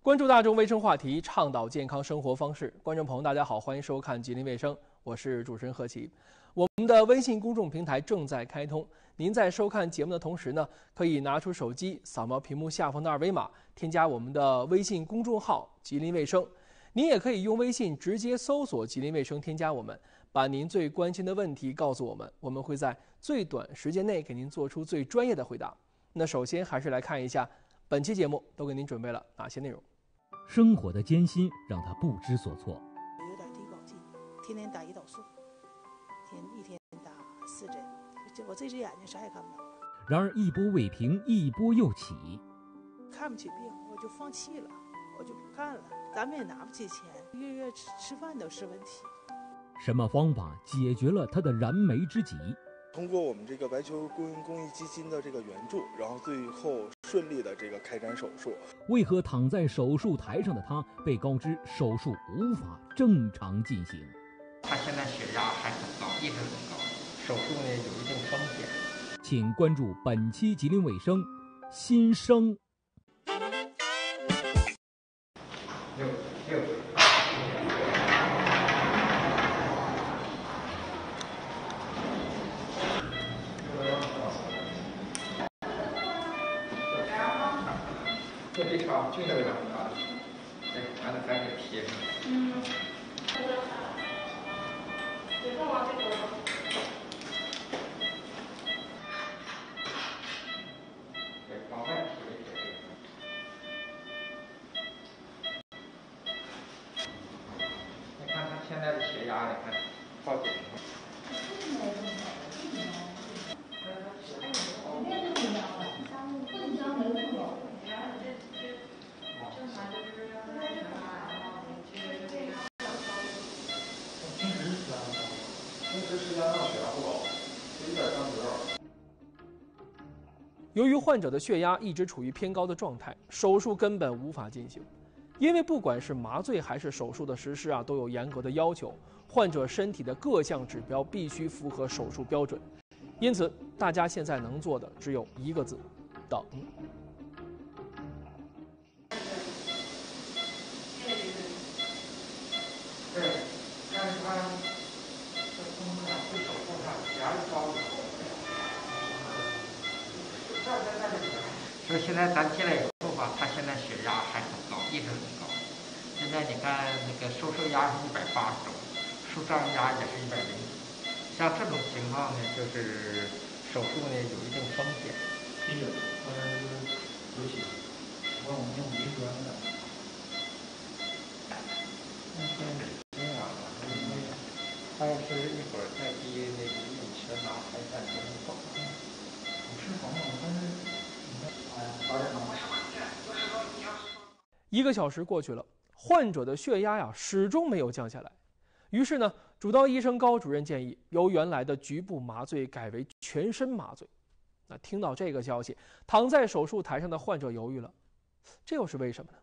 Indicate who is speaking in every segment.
Speaker 1: 关注大众卫生话题，倡导健康生活方式。观众朋友，大家好，欢迎收看《吉林卫生》，我是主持人贺琪。我们的微信公众平台正在开通，您在收看节目的同时呢，可以拿出手机扫描屏幕下方的二维码，添加我们的微信公众号“吉林卫生”。您也可以用微信直接搜索“吉林卫生”，添加我们，把您最关心的问题告诉我们，我们会在最短时间内给您做出最专业的回答。那首先还是来看一下本期节目都给您准备了哪些内容。
Speaker 2: 生活的艰辛让他不知所措，
Speaker 3: 有点低保劲，天天打胰岛素，一天打4针，我这只眼睛啥也看不到。
Speaker 2: 然而一波未平，一波又起。
Speaker 3: 看不起病，我就放弃了，我就不干了。咱们也拿不起钱，月吃饭都是问题。
Speaker 2: 什么方法解决了他的燃眉之急？
Speaker 4: 通过我们这个白球公益基金的这个援助，然后最后顺利的这个开展手术。
Speaker 2: 为何躺在手术台上的他被告知手术无法正常进行？
Speaker 5: 他现在血压还很高，一直很高，手术呢有一定风险。
Speaker 2: 请关注本期吉林卫生新生。
Speaker 5: 这场就这个啊，完了赶紧贴上。别动啊，这个。对，往外贴一贴。你看他现在的血压，你看报警了。
Speaker 1: 由于患者的血压一直处于偏高的状态，手术根本无法进行。因为不管是麻醉还是手术的实施都有严格的要求，患者身体的各项指标必须符合手术标准。因此，大家现在能做的只有一个字：等。
Speaker 5: 对，但是他这通过这手术上血压高以后，所以现在咱进来以后吧，他现在血压还很高，一直很高。现在你看那个收缩压是180多，舒张压也是100。像这种情况呢，就是手术呢有一定风险。尤其我们用微观的。他要是一会儿再低那个用钱拿开单就能走。不是黄总，但是8点钟。
Speaker 1: 1个小时过去了，患者的血压始终没有降下来。于是呢，主刀医生高主任建议由原来的局部麻醉改为全身麻醉。那听到这个消息，躺在手术台上的患者犹豫了，这又是为什么呢？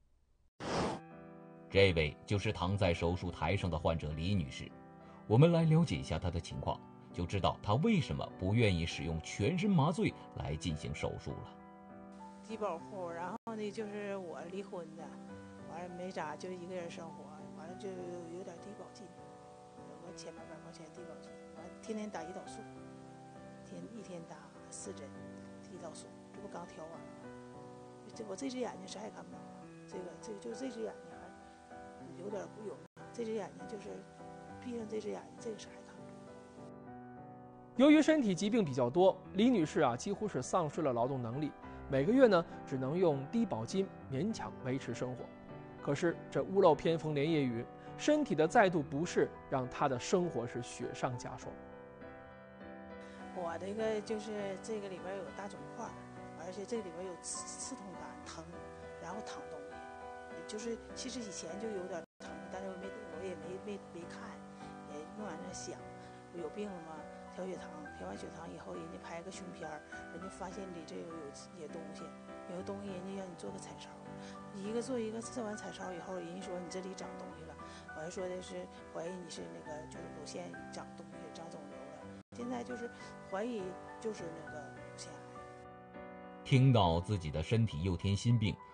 Speaker 2: 这位就是躺在手术台上的患者李女士。我们来了解一下她的情况，就知道她为什么不愿意使用全身麻醉来进行手术了。
Speaker 3: 低保户，然后呢就是我离婚的，完了没咋，就一个人生活，完了就有点低保劲，有个1000-800块钱低保劲，完了天天打胰岛素，一天打4针胰岛素，这不刚调完了。我这只眼睛啥也看不到啊，就是这只眼睛还有点不有，这只眼睛就是闭上这只眼睛，这个啥也看不到。
Speaker 1: 由于身体疾病比较多，李女士几乎是丧失了劳动能力，每个月呢只能用低保金勉强维持生活。可是这屋漏偏逢连夜雨，身体的再度不适让她的生活是雪上加霜。
Speaker 3: 我这个就是这个里边有大肿块，而且这里边有刺痛感、疼，然后淌东西，就是其实以前就有点疼，但是我也没看，也没往那想，有病了吗？调血糖，调完血糖以后，人家拍个胸片，人家发现你这有些东西，有的东西人家让你做个彩超，做一个测完彩超以后，人家说你这里长东西了，我还说的是怀疑你是那个就是乳腺长东西长肿瘤了，现在就是怀疑就是那个乳腺癌。
Speaker 2: 听到自己的身体又添新病，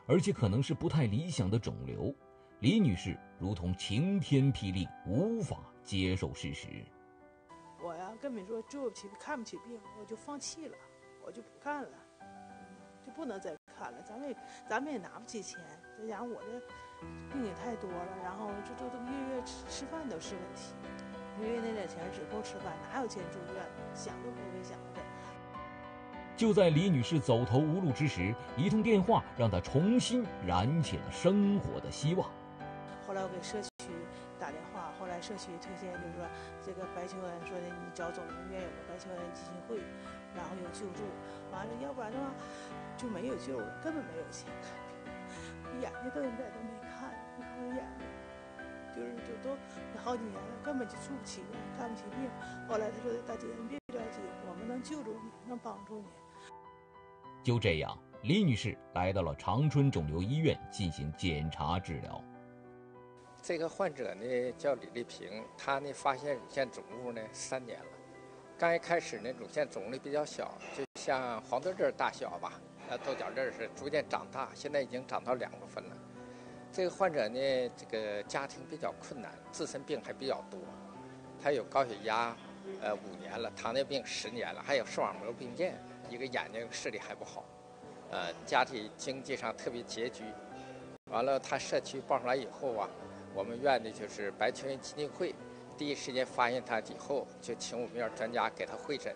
Speaker 2: 而且可能是不太理想的肿瘤，李女士如同晴天霹雳，无法接受事实。
Speaker 3: 我呀根本说做不起、看不起病，我就放弃了，我就不干了，就不能再看了。咱们也拿不起钱，再加上我这病也太多了，然后这都月吃饭都是问题，月那点钱只够吃饭，哪有钱住院？想都不会想到这。
Speaker 2: 就在李女士走投无路之时，一通电话让她重新燃起了生活的希望。
Speaker 3: 后来我给社区打电话，后来社区推荐就是说，这个白求恩说的，你找肿瘤医院有个白求恩基金会，然后有救助，完了要不然的话就没有救了，根本没有钱看病，眼睛都现在都没看，你看我眼睛就是都好几年了，根本就住不起，看不起病。后来他说：“大姐，你别着急，我们能救助你，能帮助你。”
Speaker 2: 就这样，李女士来到了长春肿瘤医院进行检查治疗。
Speaker 5: 这个患者呢叫李丽萍，她呢发现乳腺肿物呢3年了。刚一开始呢，乳腺肿瘤比较小，就像黄豆粒大小吧，豆角粒是逐渐长大，现在已经长到2部分了。这个患者呢，这个家庭比较困难，自身病还比较多，他有高血压，5年了，糖尿病10年了，还有视网膜病变，一个眼睛视力还不好，家庭经济上特别拮据。完了，他社区报上来以后啊，我们院的就是白求恩基金会，第一时间发现他以后，就请我们院专家给他会诊。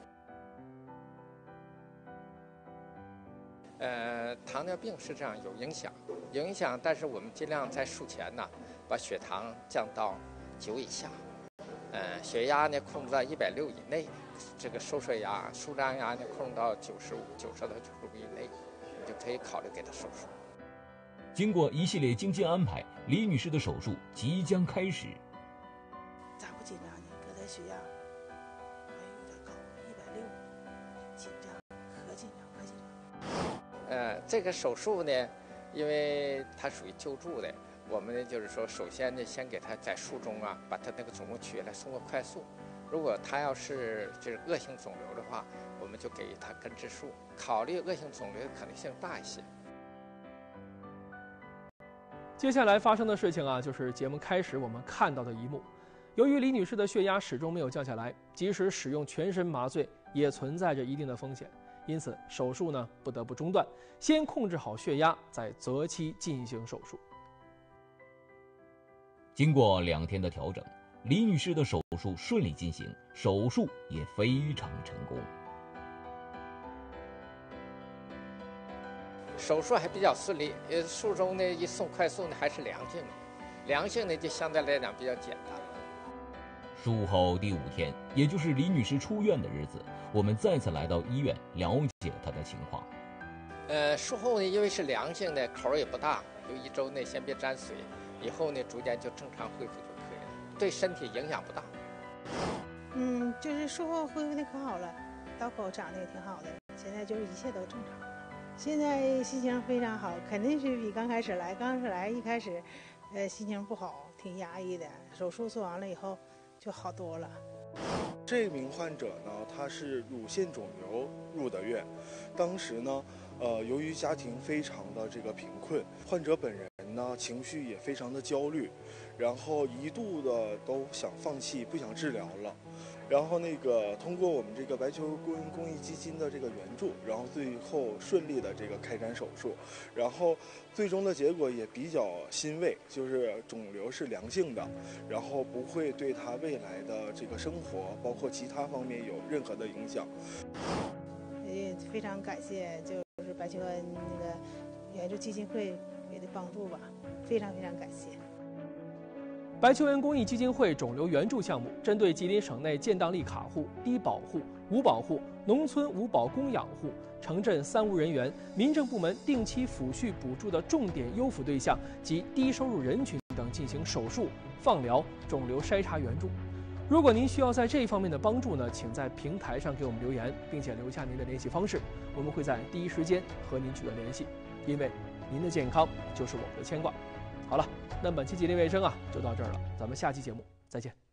Speaker 5: 糖尿病是这样有影响，但是我们尽量在术前呢，把血糖降到9以下，血压呢控制在160以内，这个收缩压、舒张压呢控制到90到95以内，你就可以考虑给他手术。
Speaker 2: 经过一系列精心安排，李女士的手术即将开始。
Speaker 3: 咋不紧张呢？搁他血压还有点高，160，紧张，可紧张，可紧张。
Speaker 5: 这个手术呢，因为它属于救助的，我们呢就是说，首先呢，先给他在术中啊，把他那个肿瘤取下来，送过快速。如果他要是就是恶性肿瘤的话，我们就给他根治术，考虑恶性肿瘤的可能性大一些。
Speaker 1: 接下来发生的事情啊，就是节目开始我们看到的一幕。由于李女士的血压始终没有降下来，即使使用全身麻醉，也存在着一定的风险。因此，手术呢不得不中断，先控制好血压，再择期进行手术。经过2天的调整，李女士的手术顺利进行，手术也非常成功。
Speaker 5: 手术还比较顺利，术中呢一送快速呢还是良性的，良性的就相对来讲比较简单了。术后第5天，也就是李女士出院的日子，我们再次来到医院了解她的情况。术后呢，因为是良性的，口也不大，就1周内先别沾水，以后呢逐渐就正常恢复就可以了，对身体影响不大。
Speaker 3: 就是术后恢复的可好了，刀口长得也挺好的，现在就是一切都正常。现在心情非常好，肯定是比刚开始来一开始，心情不好，挺压抑的。手术做完了以后就好多了。
Speaker 4: 这名患者呢，他是乳腺肿瘤入的院，当时呢，由于家庭非常的这个贫困，患者本人呢情绪也非常的焦虑，然后一度的都想放弃，不想治疗了。然后通过我们这个白求恩公益基金的这个援助，然后最后顺利的这个开展手术，然后最终的结果也比较欣慰，就是肿瘤是良性的，然后不会对他未来的这个生活包括其他方面有任何的影响。
Speaker 3: 也非常感谢就是白求恩那个援助基金会给的帮助吧，非常非常感谢。
Speaker 1: 白求恩公益基金会肿瘤援助项目针对吉林省内建档立卡户、低保户、无保户、农村无保供养户、城镇3无人员、民政部门定期抚恤补助的重点优抚对象及低收入人群等进行手术、放疗、肿瘤筛查援助。如果您需要在这一方面的帮助呢，请在平台上给我们留言，并且留下您的联系方式，我们会在第一时间和您取得联系，因为您的健康就是我们的牵挂。好了，那本期吉林卫生就到这儿了，咱们下期节目再见。